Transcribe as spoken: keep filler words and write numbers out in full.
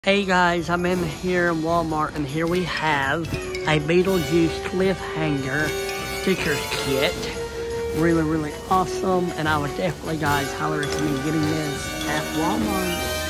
Hey guys, I'm in here in Walmart, and here we have a Beetlejuice Cliffhanger stickers kit. Really, really awesome, and I would definitely, guys, highly recommend getting this at Walmart.